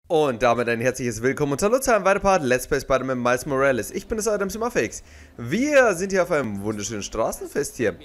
Und damit ein herzliches Willkommen und hallo zu einem weiteren Part Let's Play Spider-Man Miles Morales. Ich bin es Adams Simafix. Wir sind hier auf einem wunderschönen Straßenfest hier.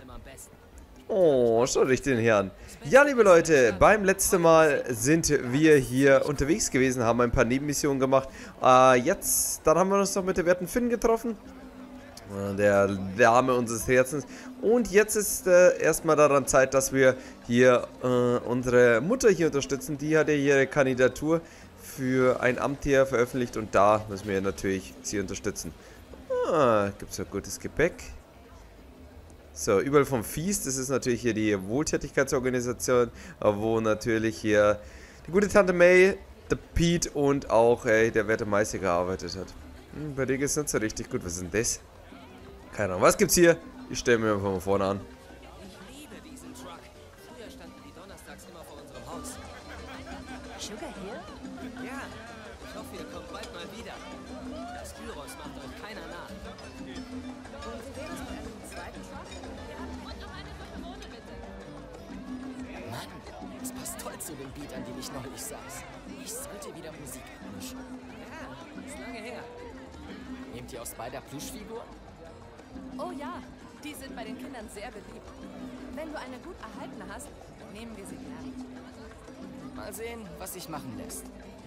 Oh, schaut euch den hier an. Ja, liebe Leute, beim letzten Mal sind wir hier unterwegs gewesen, haben ein paar Nebenmissionen gemacht. Dann haben wir uns noch mit der werten Finn getroffen. Der Dame unseres Herzens. Und jetzt ist erstmal daran Zeit, dass wir hier unsere Mutter hier unterstützen. Die hat ja ihre Kandidatur für ein Amt hier veröffentlicht und da müssen wir natürlich sie unterstützen. Gibt es ja gutes Gepäck. So, überall vom Feast, das ist natürlich hier die Wohltätigkeitsorganisation, wo natürlich hier die gute Tante May, der Pete und auch der werte Meister gearbeitet hat. Bei denen ist es nicht so richtig gut. Was ist denn das? Keine Ahnung, was gibt's hier? Ich stelle mir einfach mal vorne an. Ich liebe diesen Truck. Früher standen die donnerstags immer vor unserem Haus. Sugar hier? Ja, ich hoffe, ihr kommt bald mal wieder. Das Gyros macht euch keiner nach. Und wie wäre es mit einem zweiten Truck? Und noch eine für Simone, bitte. Mann, das passt toll zu dem Beat, an dem ich neulich saß. Ich sollte wieder Musik anmischen. Ja, ist lange her. Nehmt ihr auch Spider-Plüschfiguren? Oh ja, die sind bei den Kindern sehr beliebt. Wenn du eine gut erhaltene hast, nehmen wir sie gern. Mal sehen, was sich machen lässt.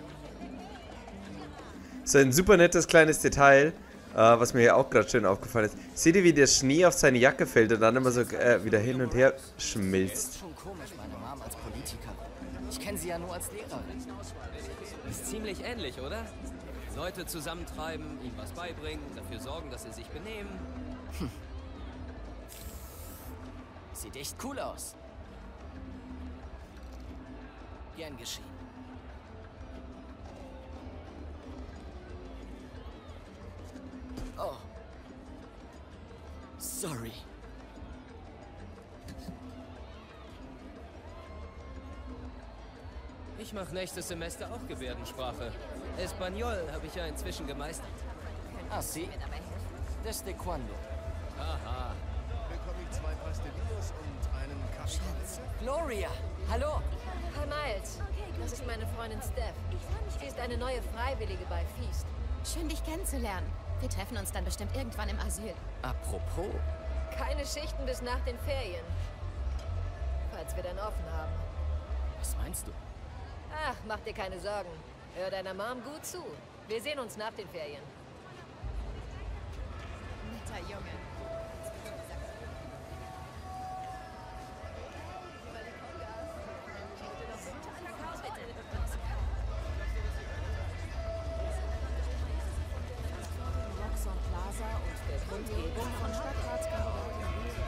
So ein super nettes kleines Detail, was mir hier auch gerade schön aufgefallen ist. Seht ihr, wie der Schnee auf seine Jacke fällt und dann immer so wieder hin und her schmilzt? Ist schon komisch, meine Mom als Politikerin. Ich kenne sie ja nur als Lehrerin. Ist ziemlich ähnlich, oder? Leute zusammentreiben, ihnen was beibringen, dafür sorgen, dass sie sich benehmen. Sieht echt cool aus. Gern geschehen. Oh. Sorry. Ich mache nächstes Semester auch Gebärdensprache. Espanol habe ich ja inzwischen gemeistert. Ah, sí. Desde cuando? Aha. Bekomme ich 2 Pastelillos und einen Kaffee? Gloria, hallo. Hi Miles, das ist meine Freundin Steph. Sie ist eine neue Freiwillige bei Feast. Schön, dich kennenzulernen. Wir treffen uns dann bestimmt irgendwann im Asyl. Apropos. Keine Schichten bis nach den Ferien. Falls wir dann offen haben. Was meinst du? Ach, mach dir keine Sorgen. Hör deiner Mom gut zu. Wir sehen uns nach den Ferien. Netter Junge. Roxxon Plaza und der Kundgebung von Stadtratskandidaten.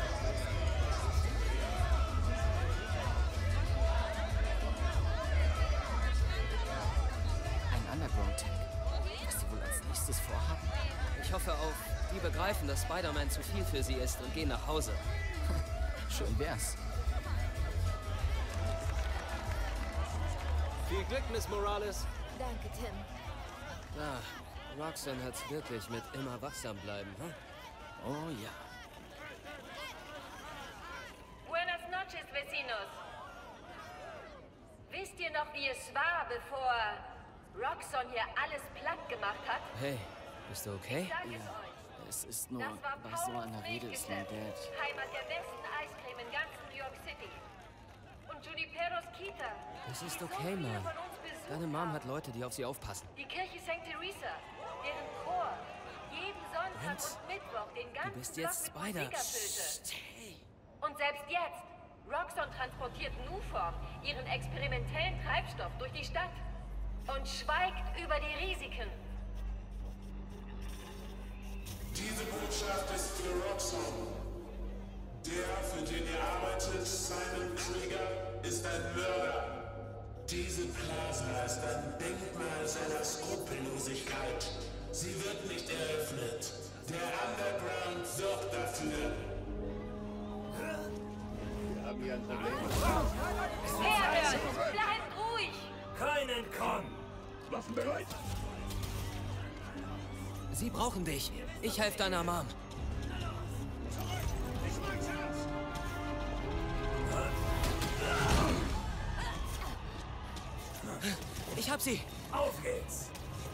Ein Underground-Tank. Was sie wohl als nächstes vorhaben? Ich hoffe auf, die begreifen, dass Spider-Man zu viel für sie ist und gehen nach Hause. Schön wär's. Viel Glück, Miss Morales. Danke, Tim. Roxanne hat's wirklich mit immer wachsam bleiben, hm? Oh ja. Buenas noches, vecinos. Wisst ihr noch, wie es war, bevor Roxxon hier alles platt gemacht hat? Hey, bist du okay? Sag es euch. Es ist nur, Das war was so an der Rede ist, mein Dad. Dad. Heimat der besten Eiscreme in ganz New York City. Und Juniperos Kita. Es ist die so okay, viele Mann. von uns besucht Deine Mom haben. hat Leute, die auf sie aufpassen. Die Kirche St. Theresa, deren Chor jeden Sonntag Vince, und Mittwoch den ganzen bist jetzt Block mit Spider. Musik erfüllte. Psst, hey. Und selbst jetzt, Roxxon transportiert Nuform, ihren experimentellen Treibstoff, durch die Stadt und schweigt über die Risiken. Diese Botschaft ist für Roxxon. Der, für den ihr arbeitet, Simon Krieger, ist ein Mörder. Diese Plaza ist ein Denkmal seiner Skrupellosigkeit. Sie wird nicht eröffnet. Der Underground sorgt dafür. Wir haben hier ein Problem. Herhören! Bleibt ruhig! Keinen Con! Waffen bereit? Sie brauchen dich. Ich helfe deiner Mom. Ich hab sie. Auf geht's!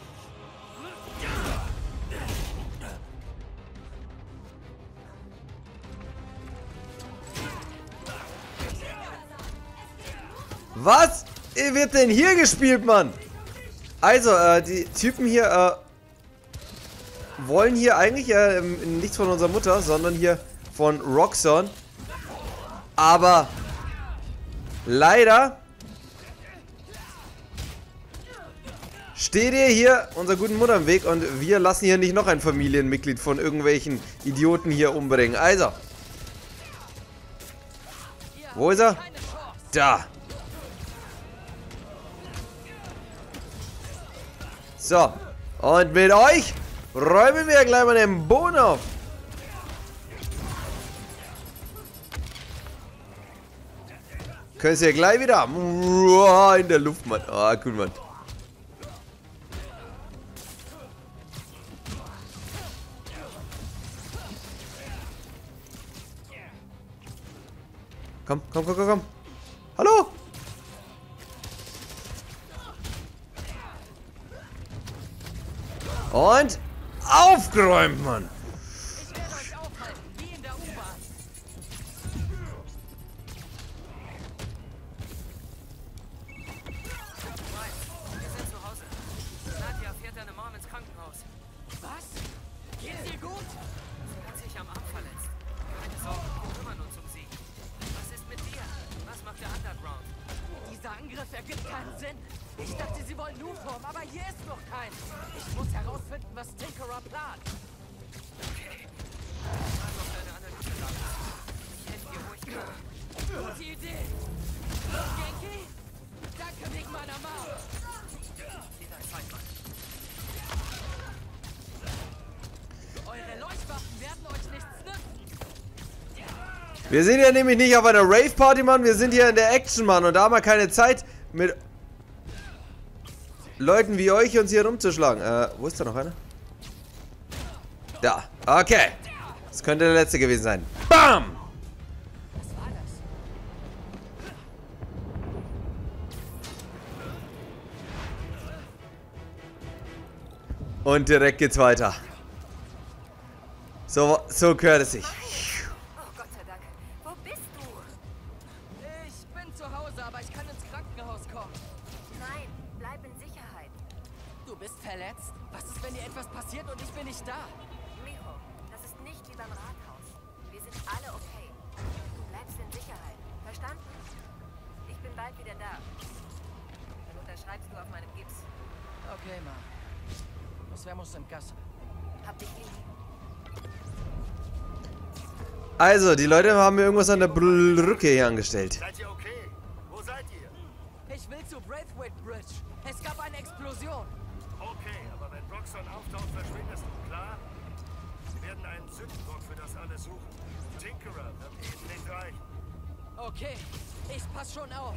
Was wird denn hier gespielt, Mann? Also, die Typen hier, wollen hier eigentlich nichts von unserer Mutter, sondern hier von Roxxon. Aber leider steht ihr hier unserer guten Mutter im Weg und wir lassen hier nicht noch ein Familienmitglied von irgendwelchen Idioten hier umbringen. Also. Wo ist er? Da. So. Und mit euch räumen wir gleich mal den Boden auf. Könnt ihr gleich wieder in der Luft, Mann. Ah, cool, Mann. Komm, komm, komm, komm, komm. Hallo? Und aufgeräumt, Mann. Ich werde euch aufhalten, wie in der U-Bahn. Wir sind zu Hause. Nadja fährt deine Mom ins Krankenhaus. Was? Geht's dir gut? Sie hat sich am Arm verletzt. Keine Sorge, wir kümmern uns um sie. Was ist mit dir? Was macht der Underground? Dieser Angriff ergibt keinen Sinn. Ich dachte, sie wollen Nuform, aber hier ist noch kein. Ich muss herausfinden, was Tinkerer plant. Okay. Schreib auf deine Analyse lang. Ich helfe dir, wo ich kann. Gute Idee. Genki? Danke wegen meiner Mom. Jeder Feindmann. Eure Leuchtwaffen werden euch nichts nützen. Wir sind ja nämlich nicht auf einer Rave-Party, Mann. Wir sind hier in der Action, Mann. Und da haben wir keine Zeit, mit Leuten wie euch uns hier rumzuschlagen. Wo ist da noch einer? Da. Okay. Das könnte der letzte gewesen sein. Bam! Was war das? Und direkt geht's weiter. So gehört es sich. Oh, Gott sei Dank. Wo bist du? Ich bin zu Hause, aber ich kann ins Krankenhaus kommen. Nein, bleib in Sicherheit. Du bist verletzt? Was ist, wenn dir etwas passiert und ich bin nicht da? Mijo, das ist nicht wie beim Rathaus. Wir sind alle okay. Du bleibst in Sicherheit. Verstanden? Ich bin bald wieder da. Dann unterschreibst du auf meinem Gips. Okay, Ma. Nos vemos en casa. Hab dich lieb. Also, die Leute haben mir irgendwas an der Brücke hier angestellt. Seid ihr okay? Wo seid ihr? Ich will zu Braithwaite Bridge. Es gab eine Explosion. Okay, aber wenn Roxxon auftaucht, verschwindest du, klar? Sie werden einen Sündenbock für das alles suchen. Tinkerer wird ihnen nicht reichen. Okay, ich pass schon auf.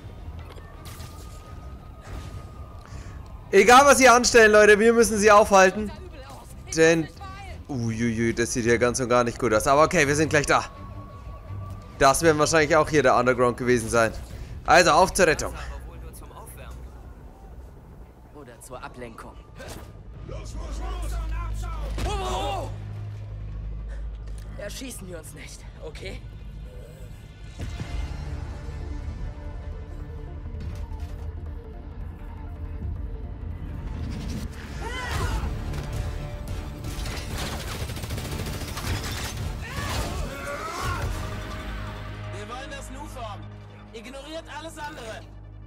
Egal, was sie anstellen, Leute, wir müssen sie aufhalten. Sah übel aus. Ich Denn... muss mich beeilen. Uiuiui, das sieht ja ganz und gar nicht gut aus. Aber okay, wir sind gleich da. Das werden wahrscheinlich auch hier der Underground gewesen sein. Also, auf zur Rettung. Aber wohl nur zum Aufwärmen. Oder zur Ablenkung. Erschießen wir uns nicht, okay? Wir wollen das Nuform. Ignoriert alles andere.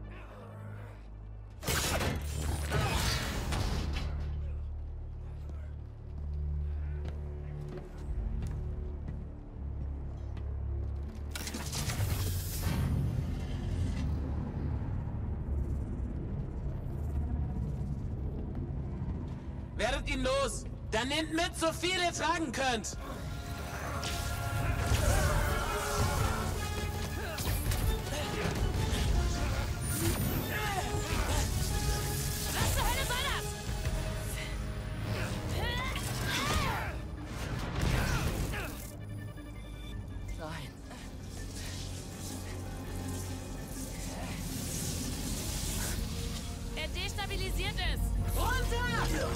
Werdet ihn los. Dann nehmt mit, so viel ihr tragen könnt. Was zur Hölle war das? Nein. Er destabilisiert destabilisiert ist. Runter!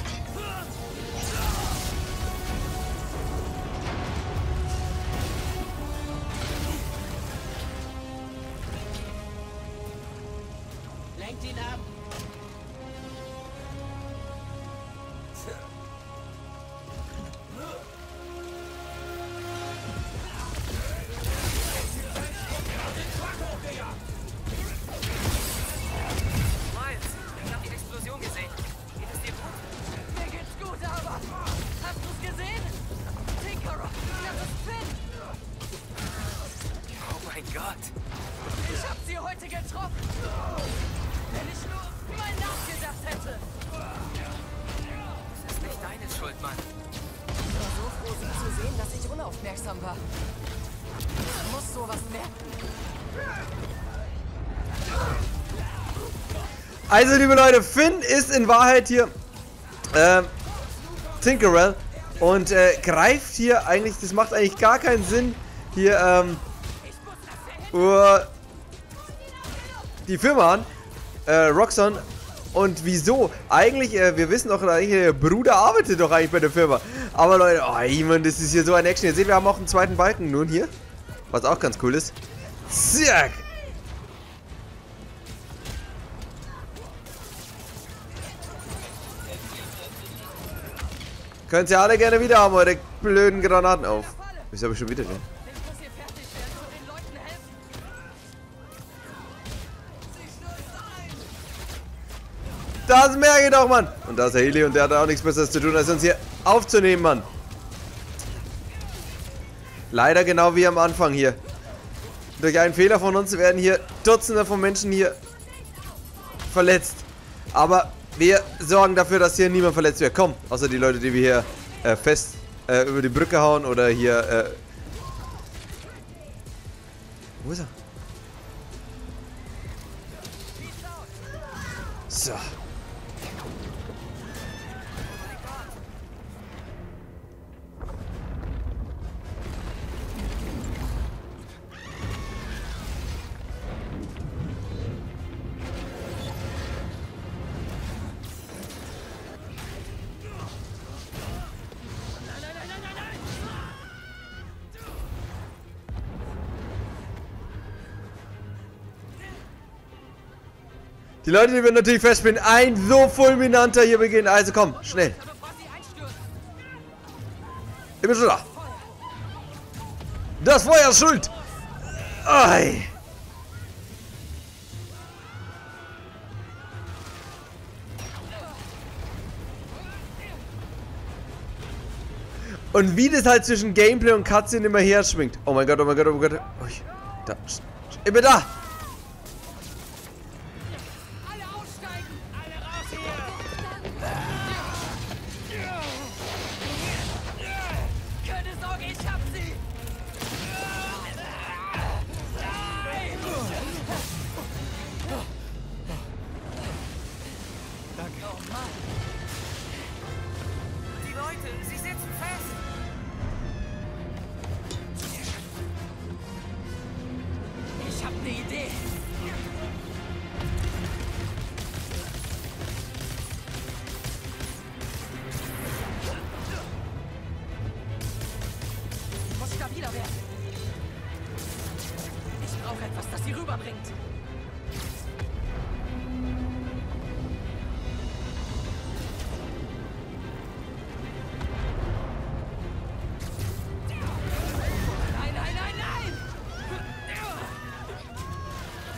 Lenkt ihn ab. Miles, ich hab die Explosion gesehen. Geht es dir gut? Mir geht's gut, aber... Hast du's gesehen? Tinkerer, das ist Finn! Oh mein Gott. Ich hab sie heute getroffen! Wenn ich nur mal nachgedacht hätte! Das ist nicht deine Schuld, Mann. Ich war so froh, sie zu sehen, dass ich unaufmerksam war. Ich muss sowas merken. Also, liebe Leute, Finn ist in Wahrheit hier Tinkerer und greift hier eigentlich, das macht eigentlich gar keinen Sinn, hier die Firma an, Roxxon. Und wieso? Eigentlich, wir wissen doch, der Bruder arbeitet doch eigentlich bei der Firma. Aber Leute, oh, ich meine, das ist hier so ein Action. Ihr seht, wir haben auch einen zweiten Balken nun hier, was auch ganz cool ist. Zack! Könnt ihr alle gerne wieder haben, eure blöden Granaten auf. Wieso habe ich schon wieder den? Ich muss hier fertig werden und den Leuten helfen. Das merke ich doch, Mann. Und da ist der Heli und der hat auch nichts Besseres zu tun, als uns hier aufzunehmen, Mann. Leider genau wie am Anfang hier. Durch einen Fehler von uns werden hier Dutzende von Menschen hier verletzt. Aber wir sorgen dafür, dass hier niemand verletzt wird. Komm, außer die Leute, die wir hier fest über die Brücke hauen oder hier... Wo ist er? So. Die Leute, die wir natürlich festspielen, ein so fulminanter hier beginnt. Also komm, schnell. Ich bin schon da. Das Feuer ist schuld. Ei. Und wie das halt zwischen Gameplay und Cutscene immer her schwingt. Oh mein Gott, oh mein Gott, oh mein Gott. Ui, da. Ich bin da. Die Leute, sie sitzen fest. Ich hab ne Idee. Ich muss stabiler werden. Ich brauche etwas, das sie rüberbringt. Nein, nein, nein, nein!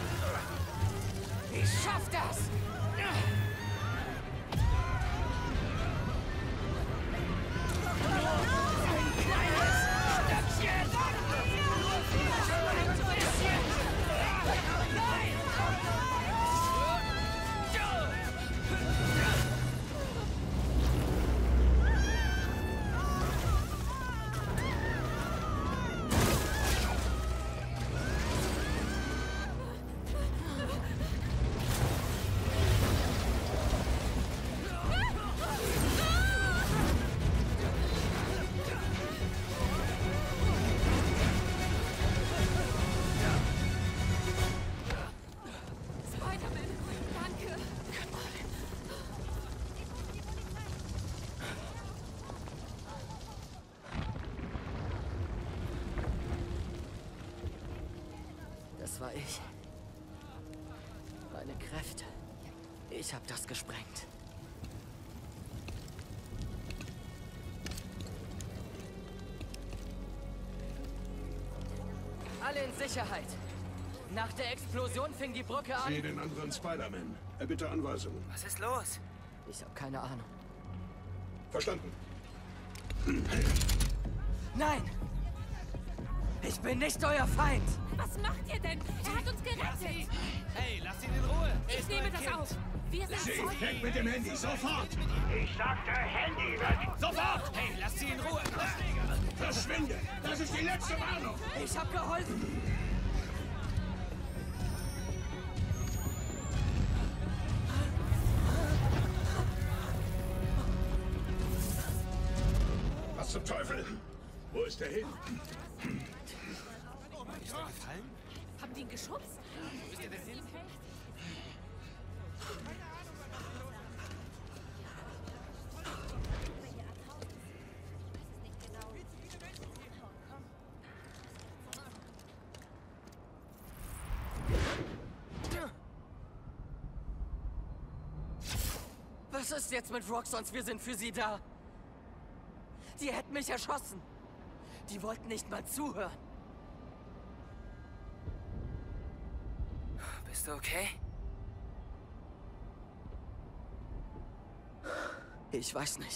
war ich. Meine Kräfte. Ich habe das gesprengt. Alle in Sicherheit. Nach der Explosion fing die Brücke an. Sehe den anderen Spider-Man. Bitte Anweisungen. Was ist los? Ich habe keine Ahnung. Verstanden. Nein! Ich bin nicht euer Feind! Was macht ihr denn? Er hat uns gerettet. Hey, lass ihn in Ruhe! Ich nehme das auf. Wir sind Zeugen. Weg mit dem Handy, sofort! Ich sagte Handy weg! Sofort! Hey, lass sie in Ruhe! Verschwinde! Das ist die letzte Warnung! Ich hab geholfen! Was zum Teufel? Wo ist der hin? Ist er gefallen? Haben die ihn geschubst? Wo ist er denn hin? Was ist jetzt mit Roxxons? Wir sind für sie da. Die hätten mich erschossen. Die wollten nicht mal zuhören. Bist du okay? Ich weiß nicht.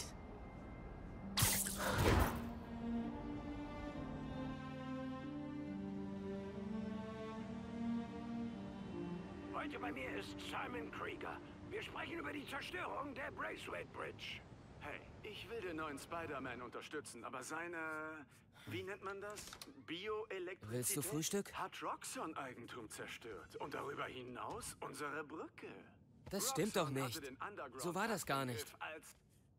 Heute bei mir ist Simon Krieger. Wir sprechen über die Zerstörung der Braithwaite Bridge. Hey, ich will den neuen Spider-Man unterstützen, aber seine... Wie nennt man das? Bioelektrizität? Willst du Frühstück? Hat Roxxon Eigentum zerstört. Und darüber hinaus unsere Brücke. Das stimmt doch Roxxon nicht. hatte den Underground So war das gar nicht. als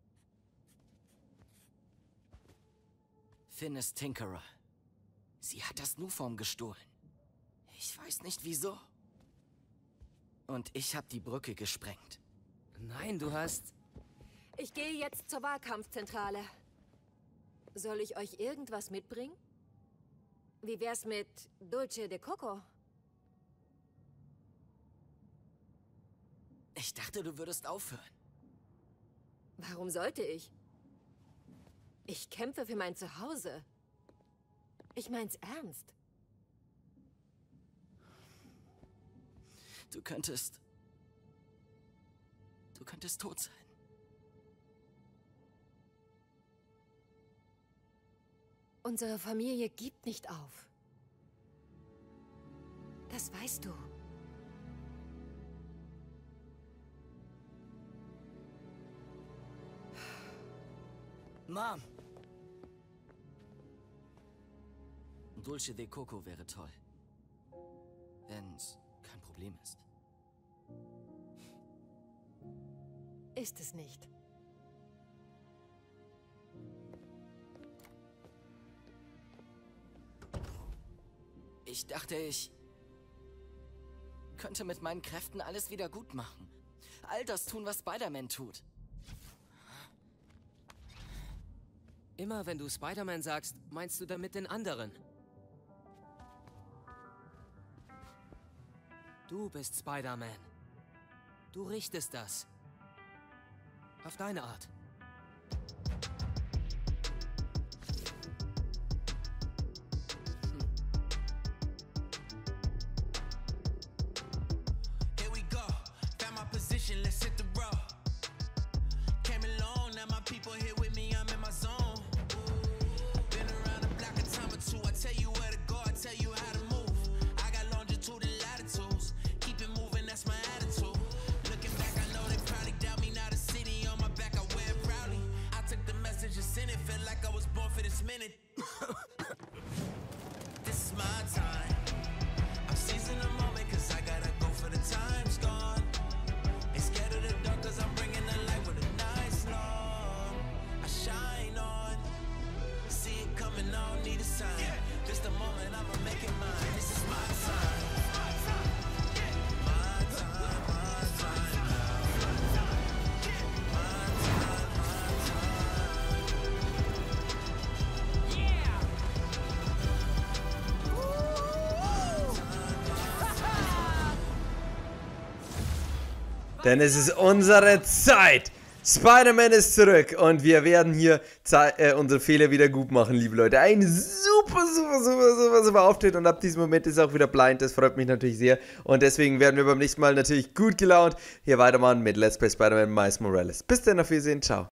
Finn ist Tinkerer. Sie hat das Nuform gestohlen. Ich weiß nicht wieso. Und ich habe die Brücke gesprengt. Nein, du hast... Ich gehe jetzt zur Wahlkampfzentrale. Soll ich euch irgendwas mitbringen? Wie wär's mit Dulce de Coco? Ich dachte, du würdest aufhören. Warum sollte ich? Ich kämpfe für mein Zuhause. Ich mein's ernst. Du könntest tot sein. Unsere Familie gibt nicht auf. Das weißt du. Mom! Dulce de Coco wäre toll. Wenn's kein Problem ist. Ist es nicht. Ich dachte, ich könnte mit meinen Kräften alles wieder gut machen. All das tun, was Spider-Man tut. Immer wenn du Spider-Man sagst, meinst du damit den anderen. Du bist Spider-Man. Du richtest das. Auf deine Art. Here we go. Found my position, let's hit the road. Came along, now my people here with me, I'm in my zone. Been around the block a time or two. I tell you where to go, I tell you how to move. I got longitude and latitudes. Keep it moving, that's my attitude. Looking back, I know they probably doubt me. Now the city on my back, I wear Denn es ist unsere Zeit. Spider-Man ist zurück und wir werden hier unsere Fehler wieder gut machen, liebe Leute. Ein super Auftritt und ab diesem Moment ist er auch wieder blind. Das freut mich natürlich sehr und deswegen werden wir beim nächsten Mal natürlich gut gelaunt hier weitermachen mit Let's Play Spider-Man Miles Morales. Bis dann, auf Wiedersehen, ciao.